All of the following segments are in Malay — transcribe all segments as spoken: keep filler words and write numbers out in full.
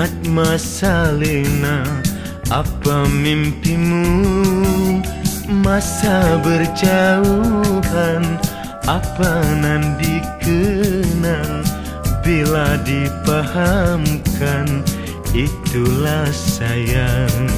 Ingat masa lena, apa mimpimu? Masa berjauhan, apa nan dikenang? Bila dipahamkan, itulah sayang.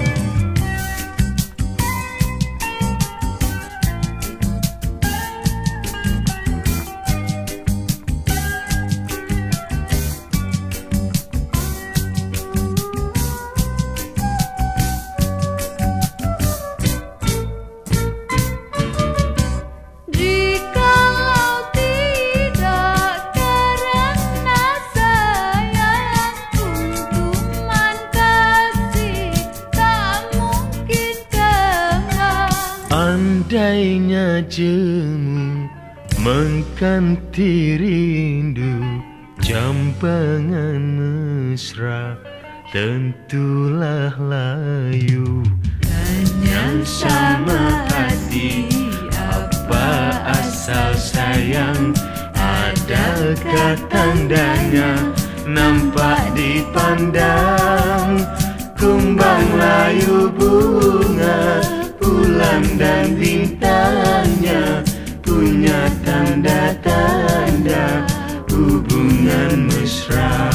Andainya jemu mengganti rindu, jambangan mesra tentulah layu. Tanya sama hati, apa asal sayang? Adakah tandanya nampak dipandang? Kumbang layu bunga, bulan dan bintangnya punya tanda-tanda hubungan mesra.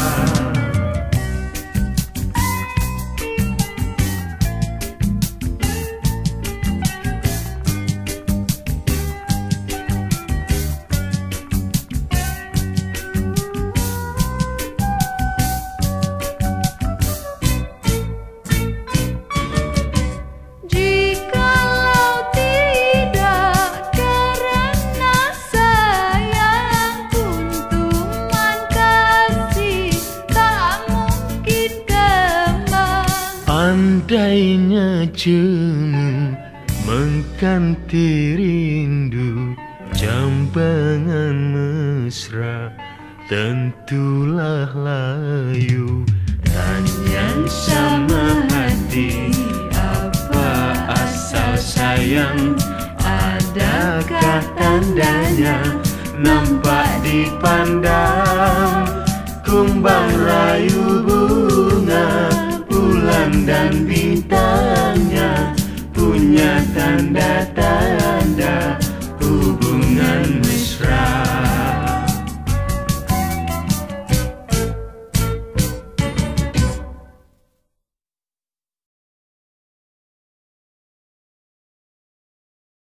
Andainya jemu mengganti rindu, jambangan mesra tentulah layu. Tanya sama hati, apa asal sayang? Adakah tandanya nampak dipandang? Kumbang rayu bunga, bulan dan bintangnya punya tanda-tanda